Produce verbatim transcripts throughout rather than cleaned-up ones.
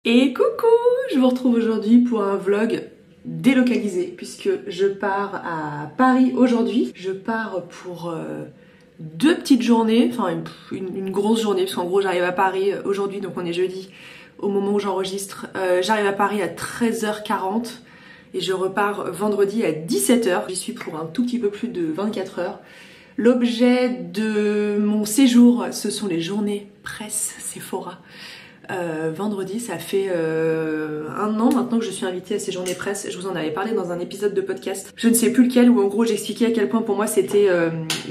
Et coucou, je vous retrouve aujourd'hui pour un vlog délocalisé puisque je pars à Paris aujourd'hui. Je pars pour euh, deux petites journées, enfin une, une, une grosse journée parce qu'en gros j'arrive à Paris aujourd'hui, donc on est jeudi au moment où j'enregistre. Euh, j'arrive à Paris à treize heures quarante et je repars vendredi à dix-sept heures. J'y suis pour un tout petit peu plus de vingt-quatre heures. L'objet de mon séjour, ce sont les journées presse Sephora. Euh, vendredi, ça fait euh, un an maintenant que je suis invitée à ces journées presse. Je vous en avais parlé dans un épisode de podcast. Je ne sais plus lequel, où en gros j'expliquais à quel point pour moi c'était euh,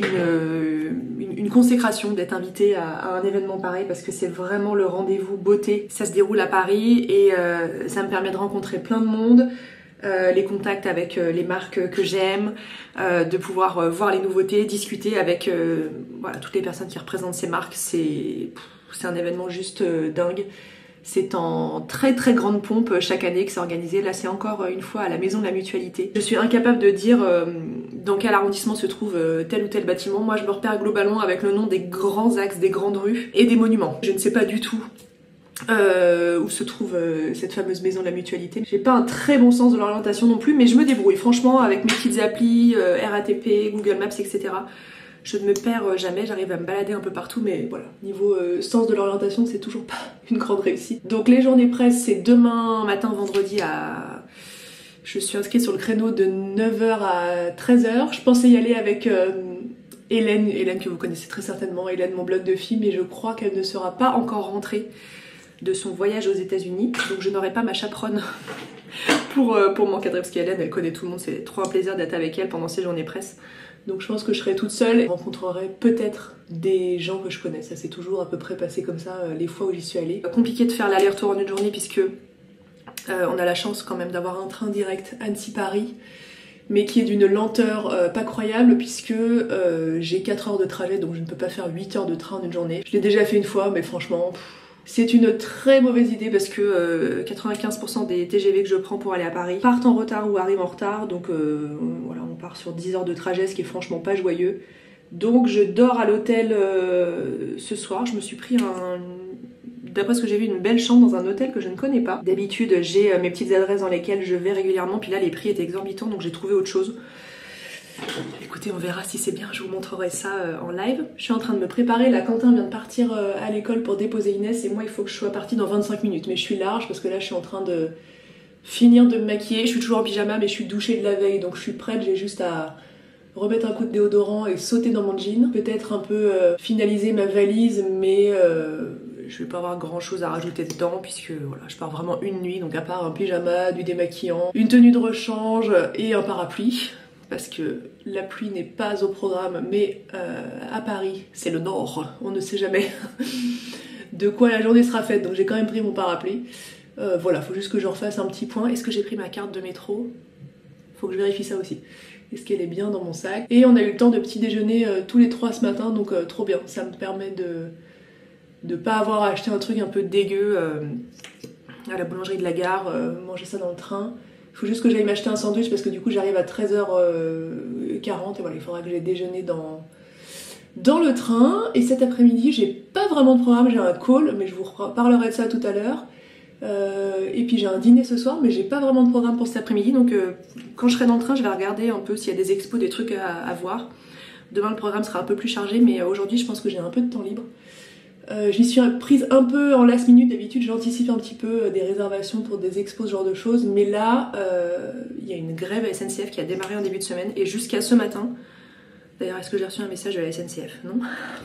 une, une, une consécration d'être invitée à, à un événement pareil, parce que c'est vraiment le rendez-vous beauté. Ça se déroule à Paris et euh, ça me permet de rencontrer plein de monde. Euh, les contacts avec euh, les marques que j'aime, euh, de pouvoir euh, voir les nouveautés, discuter avec euh, voilà, toutes les personnes qui représentent ces marques. C'est c'est un événement juste euh, dingue. C'est en très très grande pompe chaque année que c'est organisé. Là c'est encore une fois à la Maison de la Mutualité. Je suis incapable de dire euh, dans quel arrondissement se trouve euh, tel ou tel bâtiment. Moi je me repère globalement avec le nom des grands axes, des grandes rues et des monuments. Je ne sais pas du tout Euh, où se trouve euh, cette fameuse Maison de la Mutualité. J'ai pas un très bon sens de l'orientation non plus, mais je me débrouille franchement avec mes petites applis, euh, R A T P, Google Maps, et cetera. Je ne me perds jamais, j'arrive à me balader un peu partout, mais voilà, niveau euh, sens de l'orientation, c'est toujours pas une grande réussite. Donc les journées presse, c'est demain matin, vendredi à... Je suis inscrite sur le créneau de neuf heures à treize heures. Je pensais y aller avec... Euh, Hélène, Hélène que vous connaissez très certainement, Hélène, mon blog de filles, mais je crois qu'elle ne sera pas encore rentrée de son voyage aux États-Unis, donc je n'aurai pas ma chaperonne pour, euh, pour m'encadrer, parce qu'Hélène elle connaît tout le monde, c'est trop un plaisir d'être avec elle pendant ces journées presse. Donc je pense que je serai toute seule et je rencontrerai peut-être des gens que je connais. Ça s'est toujours à peu près passé comme ça euh, les fois où j'y suis allée. Compliqué de faire l'aller-retour en une journée puisque euh, on a la chance quand même d'avoir un train direct Annecy-Paris, mais qui est d'une lenteur euh, pas croyable puisque euh, j'ai quatre heures de trajet, donc je ne peux pas faire huit heures de train en une journée. Je l'ai déjà fait une fois, mais franchement... Pff, c'est une très mauvaise idée parce que euh, quatre-vingt-quinze pour cent des T G V que je prends pour aller à Paris partent en retard ou arrivent en retard, donc euh, voilà, on part sur dix heures de trajet, ce qui est franchement pas joyeux. Donc je dors à l'hôtel euh, ce soir. Je me suis pris un... d'après ce que j'ai vu, une belle chambre dans un hôtel que je ne connais pas. D'habitude j'ai euh, mes petites adresses dans lesquelles je vais régulièrement, puis là les prix étaient exorbitants, donc j'ai trouvé autre chose. Écoutez, on verra si c'est bien, je vous montrerai ça euh, en live. Je suis en train de me préparer, là Quentin vient de partir euh, à l'école pour déposer Inès et moi il faut que je sois partie dans vingt-cinq minutes. Mais je suis large parce que là je suis en train de finir de me maquiller. Je suis toujours en pyjama mais je suis douchée de la veille, donc je suis prête, j'ai juste à remettre un coup de déodorant et sauter dans mon jean. Peut-être un peu euh, finaliser ma valise, mais euh, je vais pas avoir grand chose à rajouter dedans puisque voilà, je pars vraiment une nuit, donc à part un pyjama, du démaquillant, une tenue de rechange et un parapluie. Parce que la pluie n'est pas au programme, mais euh, à Paris, c'est le nord, on ne sait jamais de quoi la journée sera faite, donc j'ai quand même pris mon parapluie. Euh, voilà, faut juste que je refasse un petit point. Est-ce que j'ai pris ma carte de métro? Faut que je vérifie ça aussi. Est-ce qu'elle est bien dans mon sac? Et on a eu le temps de petit déjeuner euh, tous les trois ce matin, donc euh, trop bien. Ça me permet de de pas avoir à acheter un truc un peu dégueu euh, à la boulangerie de la gare, euh, manger ça dans le train. Il faut juste que j'aille m'acheter un sandwich parce que du coup j'arrive à treize heures quarante et voilà, il faudra que j'aille déjeuner dans, dans le train. Et cet après-midi, j'ai pas vraiment de programme, j'ai un call, mais je vous parlerai de ça tout à l'heure. Euh, et puis j'ai un dîner ce soir, mais j'ai pas vraiment de programme pour cet après-midi, donc euh, quand je serai dans le train, je vais regarder un peu s'il y a des expos, des trucs à, à voir. Demain le programme sera un peu plus chargé, mais aujourd'hui je pense que j'ai un peu de temps libre. Euh, J'y suis prise un peu en last minute, d'habitude j'anticipe un petit peu des réservations pour des expos, ce genre de choses, mais là il euh, y a une grève à S N C F qui a démarré en début de semaine et jusqu'à ce matin, d'ailleurs est-ce que j'ai reçu un message de la S N C F? Non.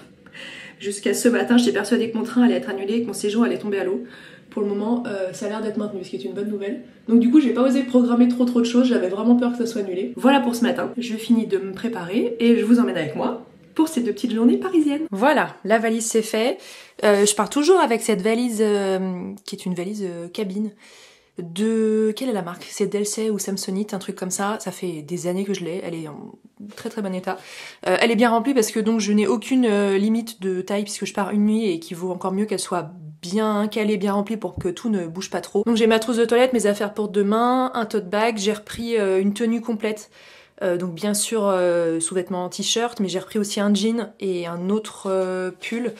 Jusqu'à ce matin j'étais persuadée que mon train allait être annulé, que mon séjour allait tomber à l'eau. Pour le moment euh, ça a l'air d'être maintenu, ce qui est une bonne nouvelle. Donc du coup j'ai pas osé programmer trop trop de choses, j'avais vraiment peur que ça soit annulé. Voilà pour ce matin, je finis de me préparer et je vous emmène avec moi pour ces deux petites journées parisiennes. Voilà, la valise c'est fait. Euh, je pars toujours avec cette valise euh, qui est une valise euh, cabine de... Quelle est la marque? C'est Delsey ou Samsonite, un truc comme ça. Ça fait des années que je l'ai, elle est en très très bon état. Euh, elle est bien remplie parce que donc je n'ai aucune euh, limite de taille puisque je pars une nuit et qu'il vaut encore mieux qu'elle soit bien calée, bien remplie pour que tout ne bouge pas trop. Donc j'ai ma trousse de toilette, mes affaires pour demain, un tote bag, j'ai repris euh, une tenue complète. Euh, donc bien sûr euh, sous-vêtements t-shirt, mais j'ai repris aussi un jean et un autre euh, pull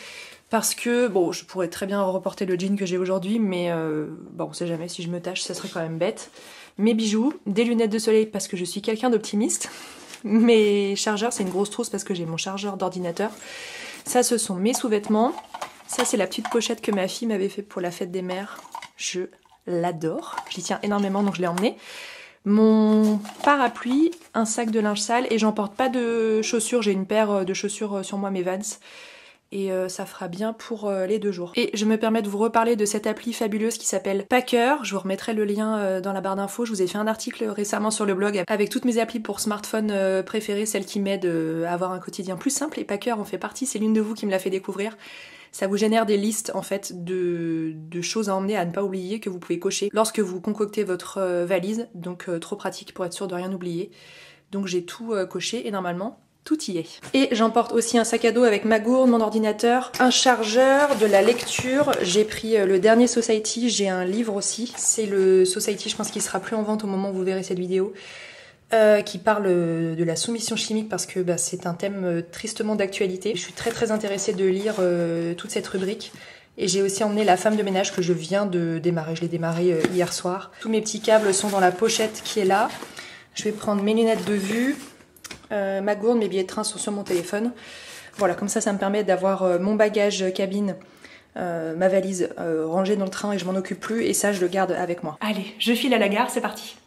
Parce que, bon, je pourrais très bien reporter le jean que j'ai aujourd'hui, mais euh, bon, on sait jamais, si je me tâche, ça serait quand même bête. Mes bijoux, des lunettes de soleil parce que je suis quelqu'un d'optimiste. Mes chargeurs, c'est une grosse trousse parce que j'ai mon chargeur d'ordinateur. Ça, ce sont mes sous-vêtements. Ça, c'est la petite pochette que ma fille m'avait fait pour la fête des mères. Je l'adore. J'y tiens énormément, donc je l'ai emmenée. Mon parapluie, un sac de linge sale, et j'emporte pas de chaussures. J'ai une paire de chaussures sur moi, mes Vans. Et euh, ça fera bien pour euh, les deux jours. Et je me permets de vous reparler de cette appli fabuleuse qui s'appelle Packer. Je vous remettrai le lien euh, dans la barre d'infos. Je vous ai fait un article récemment sur le blog avec toutes mes applis pour smartphone euh, préférées, celles qui m'aident euh, à avoir un quotidien plus simple. Et Packer en fait partie, c'est l'une de vous qui me l'a fait découvrir. Ça vous génère des listes en fait de, de choses à emmener, à ne pas oublier, que vous pouvez cocher lorsque vous concoctez votre euh, valise. Donc euh, trop pratique pour être sûr de rien oublier. Donc j'ai tout euh, coché et normalement tout y est. Et j'emporte aussi un sac à dos avec ma gourde, mon ordinateur, un chargeur, de la lecture. J'ai pris le dernier Society, j'ai un livre aussi. C'est le Society, je pense qu'il sera plus en vente au moment où vous verrez cette vidéo, euh, qui parle de la soumission chimique parce que bah, c'est un thème tristement d'actualité. Je suis très très intéressée de lire euh, toute cette rubrique. Et j'ai aussi emmené la femme de ménage que je viens de démarrer. Je l'ai démarré euh, hier soir. Tous mes petits câbles sont dans la pochette qui est là. Je vais prendre mes lunettes de vue. Euh, ma gourde, mes billets de train sont sur mon téléphone. Voilà, comme ça, ça me permet d'avoir euh, mon bagage cabine, euh, ma valise euh, rangée dans le train et je m'en occupe plus. Et ça, je le garde avec moi. Allez, je file à la gare, c'est parti.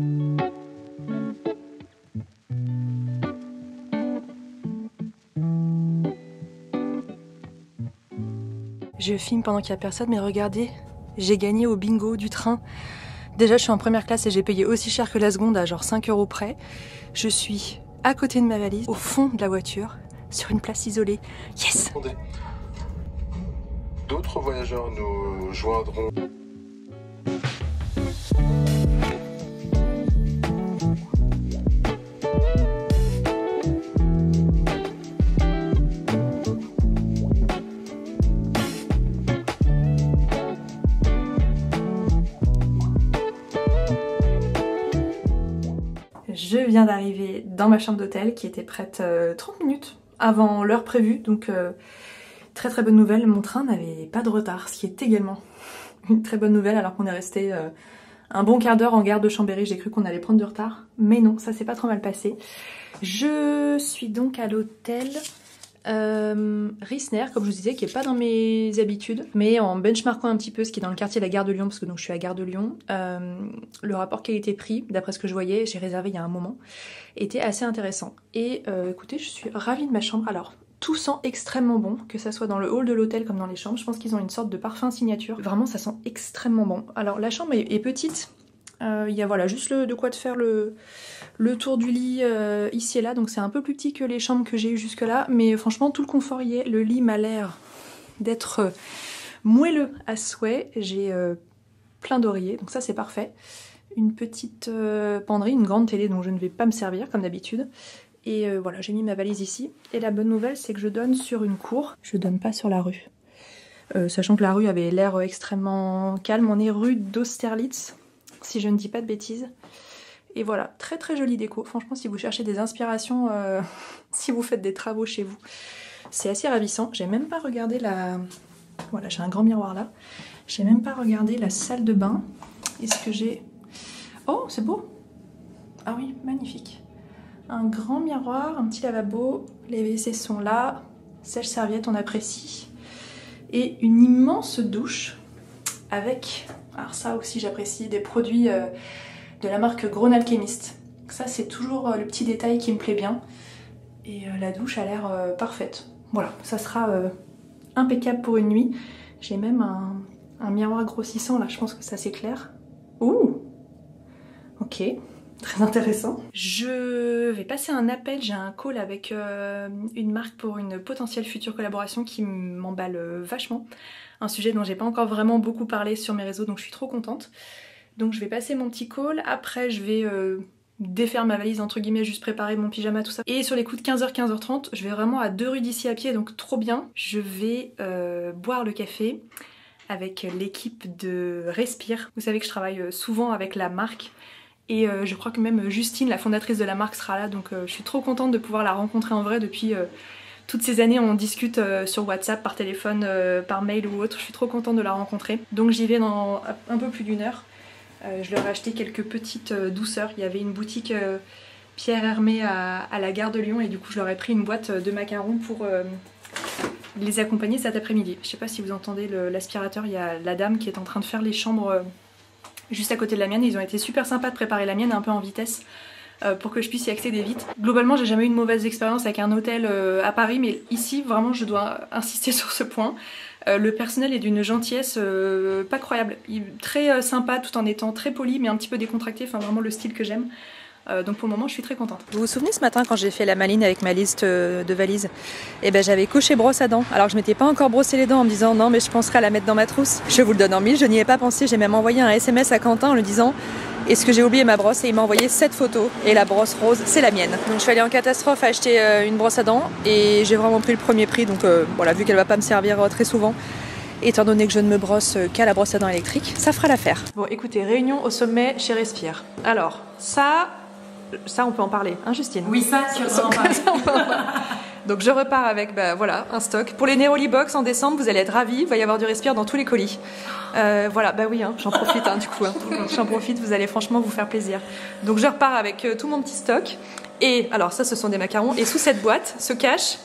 Je filme pendant qu'il n'y a personne, mais regardez, j'ai gagné au bingo du train. Déjà, je suis en première classe et j'ai payé aussi cher que la seconde, à genre cinq euros près. Je suis à côté de ma valise, au fond de la voiture, sur une place isolée. Yes! D'autres voyageurs nous joindront. Je viens d'arriver dans ma chambre d'hôtel qui était prête euh, trente minutes avant l'heure prévue, donc euh, très très bonne nouvelle, mon train n'avait pas de retard, ce qui est également une très bonne nouvelle alors qu'on est resté euh, un bon quart d'heure en gare de Chambéry. J'ai cru qu'on allait prendre du retard, mais non, ça s'est pas trop mal passé. Je suis donc à l'hôtel Euh, Risner, comme je vous disais, qui est pas dans mes habitudes, mais en benchmarkant un petit peu ce qui est dans le quartier de la gare de Lyon, parce que donc je suis à gare de Lyon, euh, le rapport qualité-prix, d'après ce que je voyais, j'ai réservé il y a un moment, était assez intéressant. Et euh, écoutez, je suis ravie de ma chambre. Alors, tout sent extrêmement bon, que ça soit dans le hall de l'hôtel comme dans les chambres. Je pense qu'ils ont une sorte de parfum signature. Vraiment, ça sent extrêmement bon. Alors, la chambre est, est petite. Il euh, y a voilà, juste le, de quoi de faire le, le tour du lit euh, ici et là, donc c'est un peu plus petit que les chambres que j'ai eues jusque là, mais franchement tout le confort y est. Le lit m'a l'air d'être euh, moelleux à souhait, j'ai euh, plein d'oreillers, donc ça c'est parfait. Une petite euh, penderie, une grande télé dont je ne vais pas me servir comme d'habitude. Et euh, voilà, j'ai mis ma valise ici. Et la bonne nouvelle, c'est que je donne sur une cour, je donne pas sur la rue. Euh, sachant que la rue avait l'air extrêmement calme, on est rue d'Austerlitz, si je ne dis pas de bêtises. Et voilà, très très jolie déco. Franchement, si vous cherchez des inspirations, euh, si vous faites des travaux chez vous, c'est assez ravissant. J'ai même pas regardé la... Voilà, j'ai un grand miroir là. J'ai même pas regardé la salle de bain. Est-ce que j'ai... Oh, c'est beau! Ah oui, magnifique. Un grand miroir, un petit lavabo, les W C sont là, sèche-serviette, on apprécie. Et une immense douche avec... Alors ça aussi j'apprécie, des produits euh, de la marque Grown Alchemist. Ça c'est toujours euh, le petit détail qui me plaît bien. Et euh, la douche a l'air euh, parfaite. Voilà, ça sera euh, impeccable pour une nuit. J'ai même un, un miroir grossissant là, je pense que ça s'éclaire. Ouh! Ok, très intéressant. Je vais passer un appel, j'ai un call avec euh, une marque pour une potentielle future collaboration qui m'emballe euh, vachement. Un sujet dont j'ai pas encore vraiment beaucoup parlé sur mes réseaux, donc je suis trop contente. Donc je vais passer mon petit call, après je vais euh, défaire ma valise entre guillemets, juste préparer mon pyjama, tout ça. Et sur les coups de quinze heures, quinze heures trente, je vais vraiment à deux rues d'ici à pied, donc trop bien. Je vais euh, boire le café avec l'équipe de Respire. Vous savez que je travaille souvent avec la marque. Et euh, je crois que même Justine, la fondatrice de la marque, sera là, donc euh, je suis trop contente de pouvoir la rencontrer en vrai depuis... Euh, toutes ces années on discute euh, sur WhatsApp, par téléphone, euh, par mail ou autre. Je suis trop contente de la rencontrer. Donc j'y vais dans un peu plus d'une heure. Euh, je leur ai acheté quelques petites euh, douceurs. Il y avait une boutique euh, Pierre Hermé à, à la gare de Lyon et du coup je leur ai pris une boîte de macarons pour euh, les accompagner cet après-midi. Je sais pas si vous entendez l'aspirateur, il y a la dame qui est en train de faire les chambres euh, juste à côté de la mienne. Ils ont été super sympas de préparer la mienne un peu en vitesse euh, pour que je puisse y accéder vite. Globalement j'ai jamais eu une mauvaise expérience avec un hôtel euh, à Paris, mais ici vraiment je dois insister sur ce point. Euh, le personnel est d'une gentillesse euh, pas croyable, il, très euh, sympa tout en étant très poli mais un petit peu décontracté, enfin vraiment le style que j'aime. Euh, donc pour le moment je suis très contente. Vous vous souvenez ce matin quand j'ai fait la maline avec ma liste de valises? Et ben j'avais coché brosse à dents. Alors je m'étais pas encore brossé les dents en me disant non mais je penserai à la mettre dans ma trousse. Je vous le donne en mille, je n'y ai pas pensé, j'ai même envoyé un S M S à Quentin en lui disant est-ce que j'ai oublié ma brosse, et il m'a envoyé cette photo et la brosse rose c'est la mienne. Donc je suis allée en catastrophe acheter euh, une brosse à dents et j'ai vraiment pris le premier prix, donc euh, voilà, vu qu'elle va pas me servir euh, très souvent, étant donné que je ne me brosse qu'à la brosse à dents électrique, ça fera l'affaire. Bon écoutez, réunion au sommet chez Respire. Alors ça, ça on peut en parler, hein Justine? Oui, ça, tu vas en parler. Donc je repars avec bah, voilà, un stock. Pour les Neroli Box en décembre, vous allez être ravis, il va y avoir du Respire dans tous les colis. Euh, voilà, bah oui, hein, j'en profite hein, du coup. Hein. J'en profite, vous allez franchement vous faire plaisir. Donc je repars avec euh, tout mon petit stock. Et alors ça, ce sont des macarons. Et sous cette boîte se cachent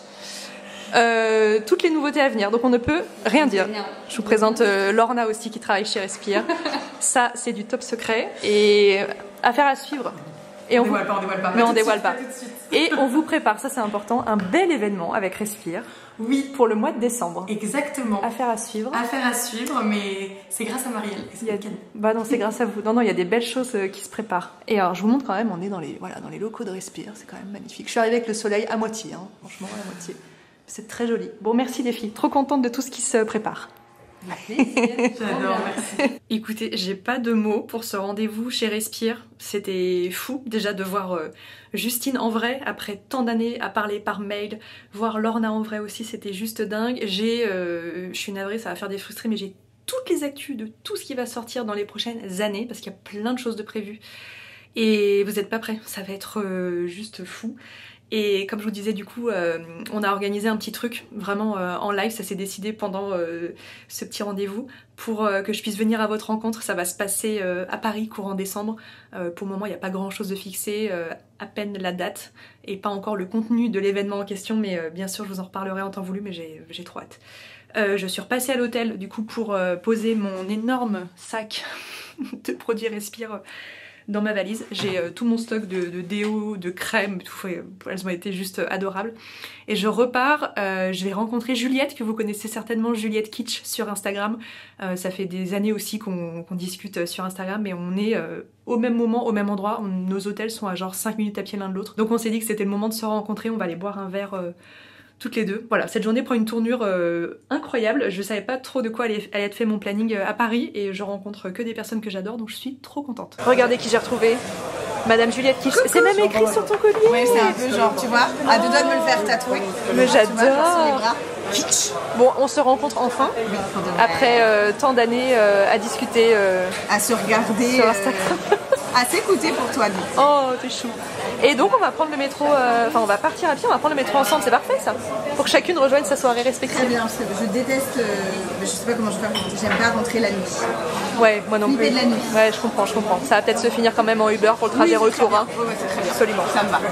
euh, toutes les nouveautés à venir. Donc on ne peut rien dire. Je vous présente euh, Lorna aussi qui travaille chez Respire. Ça, c'est du top secret. Et affaire à suivre. Et on, on dévoile vous... pas, on dévoile pas. Mais on dévoile pas. Et on vous prépare, ça c'est important, un bel événement avec Respire. Oui. Pour le mois de décembre. Exactement. Affaire à suivre. Affaire à suivre, mais c'est grâce à Marielle. Il y a... Bah non, c'est grâce à vous. Non, non, il y a des belles choses qui se préparent. Et alors, je vous montre quand même, on est dans les, voilà, dans les locaux de Respire, c'est quand même magnifique. Je suis arrivée avec le soleil à moitié, hein, franchement, à moitié. C'est très joli. Bon, merci les filles. Trop contente de tout ce qui se prépare. J'adore, merci. Écoutez, j'ai pas de mots pour ce rendez-vous chez Respire. C'était fou déjà de voir euh, Justine en vrai après tant d'années à parler par mail, voir Lorna en vrai aussi, c'était juste dingue. J'ai, euh, je suis navrée, ça va faire des frustrés, mais j'ai toutes les actus de tout ce qui va sortir dans les prochaines années parce qu'il y a plein de choses de prévues. Et vous êtes pas prêts, ça va être euh, juste fou. Et comme je vous disais, du coup, euh, on a organisé un petit truc vraiment euh, en live, ça s'est décidé pendant euh, ce petit rendez-vous pour euh, que je puisse venir à votre rencontre. Ça va se passer euh, à Paris courant décembre. Euh, pour le moment, il n'y a pas grand chose de fixé, euh, à peine la date et pas encore le contenu de l'événement en question, mais euh, bien sûr, je vous en reparlerai en temps voulu, mais j'ai j'ai trop hâte. Euh, je suis repassée à l'hôtel du coup pour euh, poser mon énorme sac de produits Respire dans ma valise. J'ai euh, tout mon stock de, de déo, de crème, tout, elles ont été juste adorables. Et je repars, euh, je vais rencontrer Juliette, que vous connaissez certainement, Juliette Kitsch sur Instagram. Euh, ça fait des années aussi qu'on qu'on discute sur Instagram, mais on est euh, au même moment, au même endroit. On, nos hôtels sont à genre cinq minutes à pied l'un de l'autre. Donc on s'est dit que c'était le moment de se rencontrer, on va aller boire un verre euh, toutes les deux. Voilà, cette journée prend une tournure euh, incroyable. Je savais pas trop de quoi allait, allait être fait mon planning à Paris et je rencontre que des personnes que j'adore, donc je suis trop contente. Regardez qui j'ai retrouvé. Madame Juliette Kitsch. C'est même écrit sur ton collier. Oui, c'est un peu genre, tu vois, à deux doigts de me le faire tatouer. Mais j'adore. Kitsch. Bon, on se rencontre enfin, après euh, tant d'années euh, à discuter. Euh, à se regarder. Sur Instagram. Euh, à s'écouter pour toi, donc. Oh, t'es chou. Et donc on va prendre le métro, euh, enfin on va partir à pied, on va prendre le métro ensemble, c'est parfait ça. Pour que chacune rejoigne sa soirée respective. Très bien, je déteste, euh, je sais pas comment je vais faire, j'aime pas rentrer la nuit. Ouais, moi non plus. De la nuit. Ouais, je comprends, je comprends. Ça va peut-être se finir quand même en Uber pour le trajet oui, retour. Hein. Ouais, ouais, c'est très bien. Absolument. Ça me va.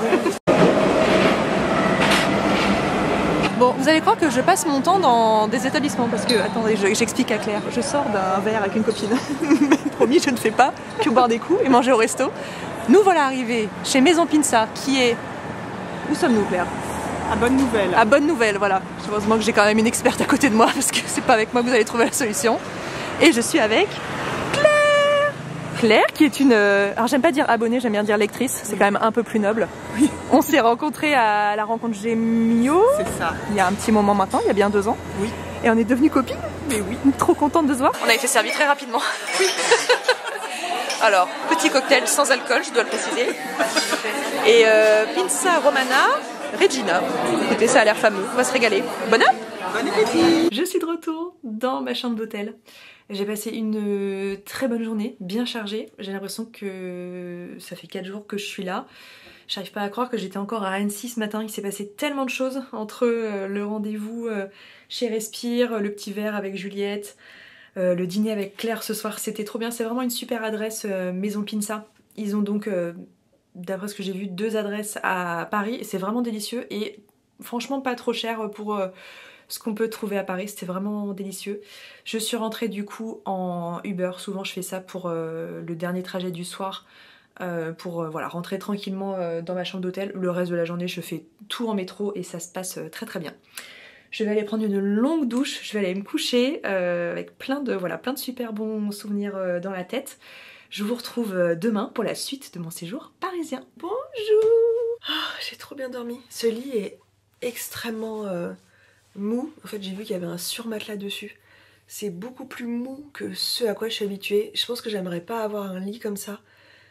Bon, vous allez croire que je passe mon temps dans des établissements parce que, attendez, j'explique à Claire, je sors d'un verre avec une copine. Promis, je ne fais pas que boire des coups et manger au resto. Nous voilà arrivés chez Maison Pinsa, qui est... Où sommes-nous, Claire? À Bonne Nouvelle. À Bonne Nouvelle, voilà. Heureusement que j'ai quand même une experte à côté de moi parce que c'est pas avec moi que vous allez trouver la solution. Et je suis avec Claire. Claire, qui est une... Alors j'aime pas dire abonnée, j'aime bien dire lectrice, c'est quand même un peu plus noble. Oui. On s'est rencontrés à la rencontre Gémio. C'est ça. Il y a un petit moment maintenant, il y a bien deux ans. Oui. Et on est devenues copines. Mais oui. Trop contente de se voir. On a été servis très rapidement. Oui. Alors, petit cocktail sans alcool, je dois le préciser. Et euh, Pinsa Romana Regina. Écoutez, ça a l'air fameux, on va se régaler. Bon app. Bon appétit. Je suis de retour dans ma chambre d'hôtel. J'ai passé une très bonne journée, bien chargée. J'ai l'impression que ça fait quatre jours que je suis là. J'arrive pas à croire que j'étais encore à Annecy ce matin. Il s'est passé tellement de choses entre le rendez-vous chez Respire, le petit verre avec Juliette, le dîner avec Claire ce soir. C'était trop bien. C'est vraiment une super adresse, Maison Pinsa. Ils ont donc, d'après ce que j'ai vu, deux adresses à Paris. C'est vraiment délicieux et franchement pas trop cher pour ce qu'on peut trouver à Paris, c'était vraiment délicieux. Je suis rentrée du coup en Uber, souvent je fais ça pour euh, le dernier trajet du soir, euh, pour euh, voilà, rentrer tranquillement euh, dans ma chambre d'hôtel. Le reste de la journée je fais tout en métro et ça se passe euh, très très bien. Je vais aller prendre une longue douche, je vais aller me coucher euh, avec plein de, voilà, plein de super bons souvenirs euh, dans la tête. Je vous retrouve euh, demain pour la suite de mon séjour parisien. Bonjour. Oh, j'ai trop bien dormi. Ce lit est extrêmement... Euh... mou. En fait j'ai vu qu'il y avait un surmatelas dessus. C'est beaucoup plus mou que ce à quoi je suis habituée. Je pense que j'aimerais pas avoir un lit comme ça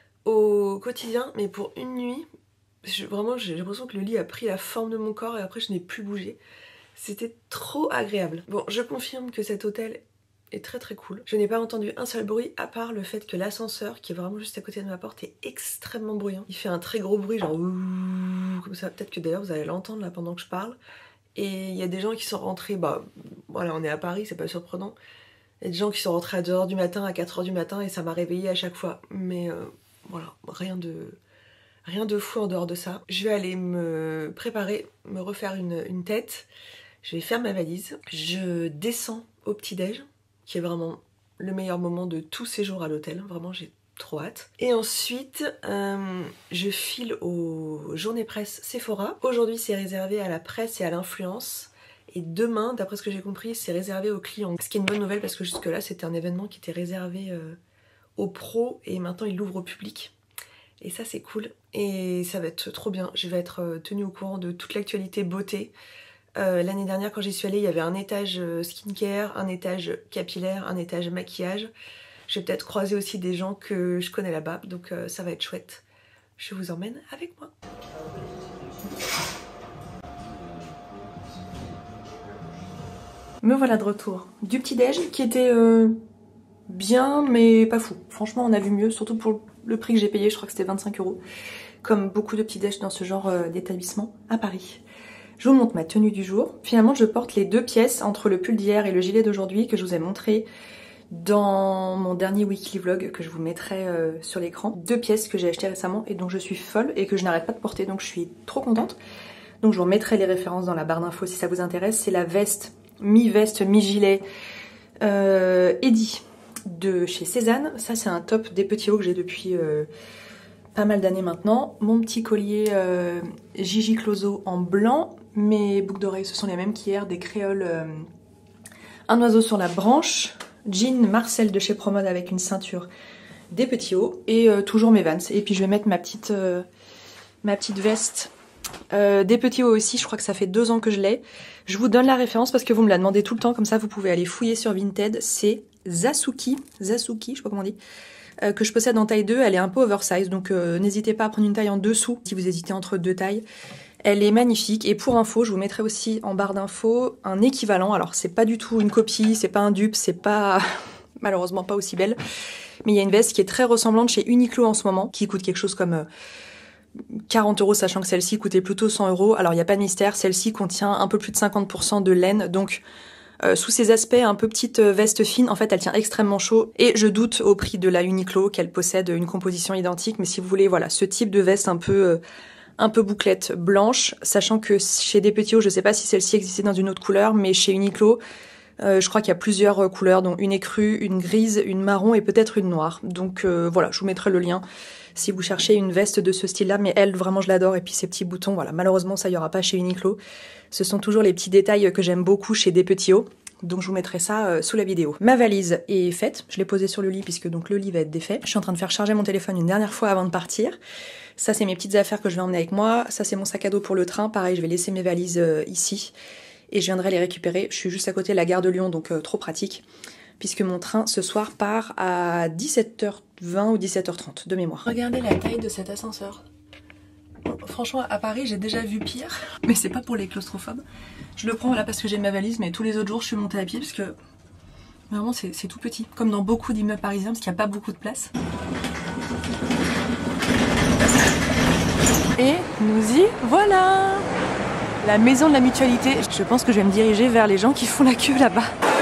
au quotidien, mais pour une nuit, je, vraiment j'ai l'impression que le lit a pris la forme de mon corps et après je n'ai plus bougé. C'était trop agréable. Bon, je confirme que cet hôtel est très très cool. Je n'ai pas entendu un seul bruit à part le fait que l'ascenseur qui est vraiment juste à côté de ma porte est extrêmement bruyant. Il fait un très gros bruit genre ouh, comme ça. Peut-être que d'ailleurs vous allez l'entendre là pendant que je parle. Et il y a des gens qui sont rentrés, bah voilà, on est à Paris, c'est pas surprenant. Il y a des gens qui sont rentrés à deux heures du matin, à quatre heures du matin, et ça m'a réveillée à chaque fois. Mais euh, voilà, rien de, rien de fou en dehors de ça. Je vais aller me préparer, me refaire une, une tête. Je vais faire ma valise. Je descends au petit-déj, qui est vraiment le meilleur moment de tout séjour à l'hôtel. Vraiment, j'ai trop hâte. Et ensuite, euh, je file aux journées presse Sephora. Aujourd'hui, c'est réservé à la presse et à l'influence. Et demain, d'après ce que j'ai compris, c'est réservé aux clients. Ce qui est une bonne nouvelle parce que jusque-là, c'était un événement qui était réservé euh, aux pros et maintenant, il l'ouvre au public. Et ça, c'est cool. Et ça va être trop bien. Je vais être tenue au courant de toute l'actualité beauté. Euh, L'année dernière, quand j'y suis allée, il y avait un étage skincare, un étage capillaire, un étage maquillage. Je vais peut-être croiser aussi des gens que je connais là-bas, donc euh, ça va être chouette. Je vous emmène avec moi. Me voilà de retour du petit-déj qui était euh, bien mais pas fou. Franchement on a vu mieux, surtout pour le prix que j'ai payé, je crois que c'était vingt-cinq euros. Comme beaucoup de petits-déj dans ce genre euh, d'établissement à Paris. Je vous montre ma tenue du jour. Finalement je porte les deux pièces entre le pull d'hier et le gilet d'aujourd'hui que je vous ai montré dans mon dernier weekly vlog que je vous mettrai euh, sur l'écran. Deux pièces que j'ai achetées récemment et dont je suis folle et que je n'arrête pas de porter, donc je suis trop contente. Donc je vous remettrai les références dans la barre d'infos si ça vous intéresse. C'est la veste, mi-veste, mi-gilet euh, Eddie de chez Cézanne. Ça c'est un top des petits hauts que j'ai depuis euh, pas mal d'années maintenant. Mon petit collier euh, Gigi Clozo en blanc. Mes boucles d'oreilles ce sont les mêmes qu'hier, des créoles, euh, un oiseau sur la branche. Jean Marcel de chez Promode avec une ceinture, des petits hauts et euh, toujours mes Vans. Et puis je vais mettre ma petite, euh, ma petite veste euh, des petits hauts aussi, je crois que ça fait deux ans que je l'ai. Je vous donne la référence parce que vous me la demandez tout le temps, comme ça vous pouvez aller fouiller sur Vinted. C'est Zasuki, Zasuki, je sais pas comment on dit, euh, que je possède en taille deux, elle est un peu oversize, donc euh, n'hésitez pas à prendre une taille en dessous si vous hésitez entre deux tailles. Elle est magnifique et pour info, je vous mettrai aussi en barre d'infos un équivalent. Alors c'est pas du tout une copie, c'est pas un dupe, c'est pas malheureusement pas aussi belle. Mais il y a une veste qui est très ressemblante chez Uniqlo en ce moment, qui coûte quelque chose comme quarante euros, sachant que celle-ci coûtait plutôt cent euros. Alors il n'y a pas de mystère, celle-ci contient un peu plus de cinquante pour cent de laine, donc euh, sous ses aspects un peu petite veste fine, en fait elle tient extrêmement chaud. Et je doute au prix de la Uniqlo qu'elle possède une composition identique, mais si vous voulez voilà ce type de veste un peu... Euh, un peu bouclette blanche, sachant que chez des petits hauts, je sais pas si celle-ci existait dans une autre couleur, mais chez Uniqlo, euh, je crois qu'il y a plusieurs euh, couleurs, dont une écrue, une grise, une marron et peut-être une noire. Donc euh, voilà, je vous mettrai le lien si vous cherchez une veste de ce style-là, mais elle, vraiment, je l'adore. Et puis ces petits boutons, voilà, malheureusement, ça y aura pas chez Uniqlo. Ce sont toujours les petits détails que j'aime beaucoup chez des petits hauts. Donc je vous mettrai ça euh, sous la vidéo. Ma valise est faite, je l'ai posée sur le lit puisque donc le lit va être défait. Je suis en train de faire charger mon téléphone une dernière fois avant de partir. Ça c'est mes petites affaires que je vais emmener avec moi. Ça c'est mon sac à dos pour le train. Pareil, je vais laisser mes valises euh, ici et je viendrai les récupérer. Je suis juste à côté de la gare de Lyon, donc euh, trop pratique. Puisque mon train ce soir part à dix-sept heures vingt ou dix-sept heures trente de mémoire. Regardez la taille de cet ascenseur. Franchement, à Paris, j'ai déjà vu pire, mais c'est pas pour les claustrophobes. Je le prends là parce que j'ai ma valise, mais tous les autres jours, je suis montée à pied parce que Vraiment, c'est tout petit, comme dans beaucoup d'immeubles parisiens, parce qu'il n'y a pas beaucoup de place. Et nous y voilà! La maison de la mutualité. Je pense que je vais me diriger vers les gens qui font la queue là-bas.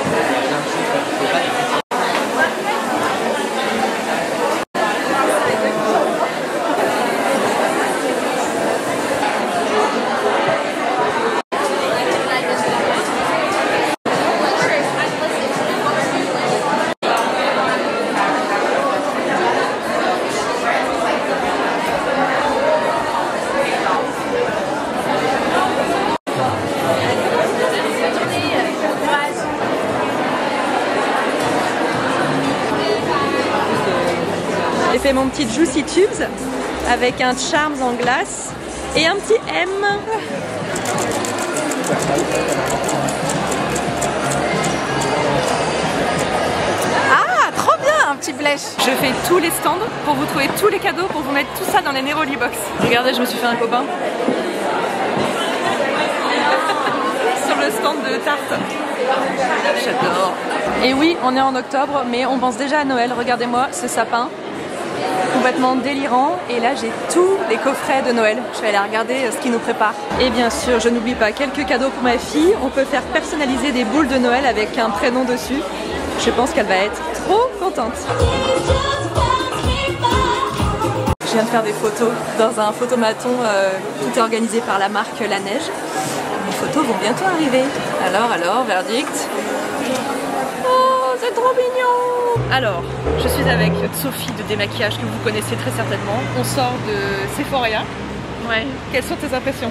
J'ai fait mon petit Juicy Tubes avec un Charms en glace et un petit M. Ah, trop bien, un petit blèche. Je fais tous les stands pour vous trouver tous les cadeaux, pour vous mettre tout ça dans les Neroli Box. Regardez, je me suis fait un copain. Sur le stand de tarte. J'adore. Et oui, on est en octobre, mais on pense déjà à Noël. Regardez-moi ce sapin. Complètement délirant, et là j'ai tous les coffrets de Noël. Je vais aller regarder ce qu'ils nous préparent. Et bien sûr, je n'oublie pas quelques cadeaux pour ma fille. On peut faire personnaliser des boules de Noël avec un prénom dessus. Je pense qu'elle va être trop contente. Je viens de faire des photos dans un photomaton. Euh, tout est organisé par la marque La Neige. Les photos vont bientôt arriver. Alors, alors, verdict. Oh, c'est trop mignon! Alors, je suis avec Sophie de Démaquillage, que vous connaissez très certainement. On sort de Sephora. Ouais. Quelles sont tes impressions?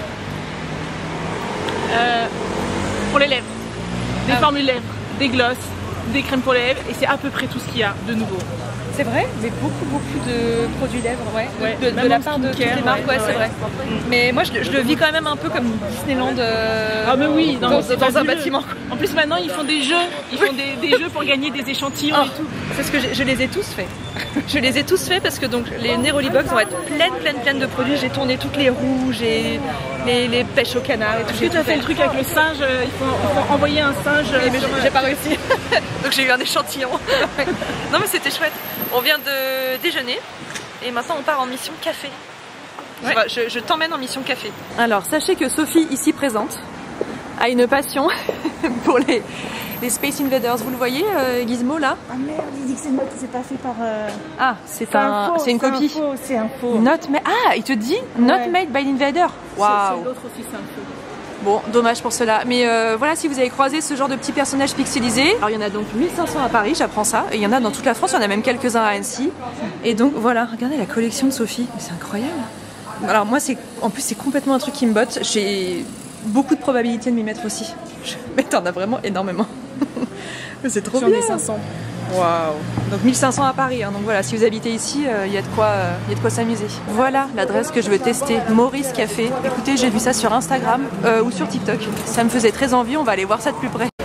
Euh, pour les lèvres, des Ah. formules lèvres, des glosses, des crèmes pour les lèvres, et c'est à peu près tout ce qu'il y a de nouveau. C'est vrai, mais beaucoup beaucoup de produits lèvres, ouais, Ouais, de, de, même de la en part de toutes skincare, les marques, ouais, ouais, c'est ouais. vrai. Mais moi, je, je le vis quand même un peu comme Disneyland euh, Ah mais oui, dans, non, dans, c'est dans un fabuleux. bâtiment. En plus maintenant ils font des jeux, ils font des, des jeux pour gagner des échantillons Oh, et tout. c'est ce que je les ai tous faits. Je les ai tous faits parce que donc les Neroli Box vont être pleines, pleines, pleines de produits. J'ai tourné toutes les rouges et les, les pêches au canard et tout. Est-ce que tu as fait le truc avec le singe, euh, il faut, il faut envoyer un singe Oui, mais sur- j'ai pas réussi. Donc j'ai eu un échantillon. Non mais c'était chouette. On vient de déjeuner et maintenant on part en mission café. Ouais. Je, je t'emmène en mission café. Alors sachez que Sophie ici présente a une passion pour les, les Space Invaders. Vous le voyez, euh, Gizmo là? Ah merde, il dit que c'est not- c'est pas fait par... Euh... Ah, c'est un, c'est une copie. C'est un faux. Not ma- ah, il te dit Not Ouais. made by Invader. Waouh. L'autre aussi c'est un feu. Bon, dommage pour cela. Mais euh, voilà, si vous avez croisé ce genre de petits personnages pixelisés. Alors il y en a donc mille cinq cents à Paris, j'apprends ça. Et il y en a dans toute la France, il y en a même quelques-uns à Annecy. Et donc voilà, regardez la collection de Sophie. C'est incroyable. Alors moi, c'est en plus c'est complètement un truc qui me botte. J'ai beaucoup de probabilité de m'y mettre aussi. Mais t'en as vraiment énormément. C'est trop J'en bien. ai cinq cents. Waouh. Donc mille cinq cents à Paris, hein. Donc voilà, si vous habitez ici, il euh, y a de quoi, euh, y a de quoi s'amuser. Voilà l'adresse que je veux tester, Maurice Café. Écoutez, j'ai vu ça sur Instagram euh, ou sur TikTok. Ça me faisait très envie, on va aller voir ça de plus près.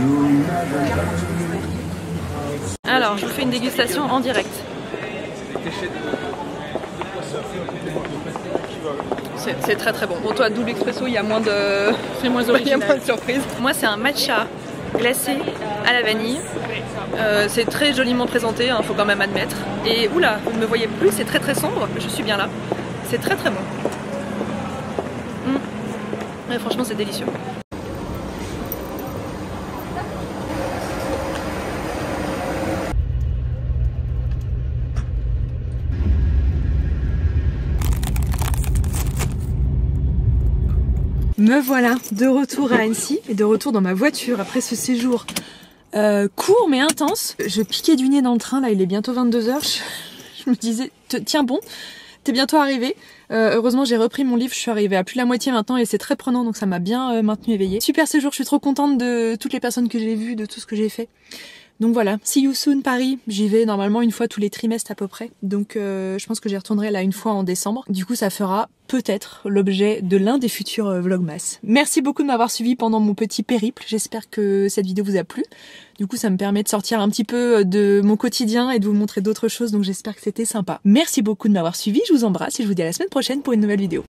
Alors, je vous fais une dégustation en direct. C'est c'est très très bon. Pour toi, double expresso, il y a moins de... C'est moins Il y a original. moins de surprises. Moi, c'est un matcha glacé à la vanille. Euh, c'est très joliment présenté, hein, faut quand même admettre. Et oula, vous ne me voyez plus, c'est très très sombre, je suis bien là. C'est très très bon. Mmh. Ouais, franchement, c'est délicieux. Me voilà de retour à Annecy et de retour dans ma voiture après ce séjour euh, court mais intense. Je piquais du nez dans le train, là il est bientôt vingt-deux heures. Je, je me disais, tiens bon, t'es bientôt arrivé. Euh, heureusement j'ai repris mon livre, je suis arrivée à plus la moitié maintenant et c'est très prenant donc ça m'a bien euh, maintenu éveillée. Super séjour, je suis trop contente de toutes les personnes que j'ai vues, de tout ce que j'ai fait. Donc voilà, see you soon Paris, j'y vais normalement une fois tous les trimestres à peu près, donc euh, je pense que j'y retournerai là une fois en décembre. Du coup ça fera peut-être l'objet de l'un des futurs euh, vlogmas. Merci beaucoup de m'avoir suivi pendant mon petit périple, j'espère que cette vidéo vous a plu. Du coup ça me permet de sortir un petit peu de mon quotidien et de vous montrer d'autres choses, donc j'espère que c'était sympa. Merci beaucoup de m'avoir suivi, je vous embrasse et je vous dis à la semaine prochaine pour une nouvelle vidéo.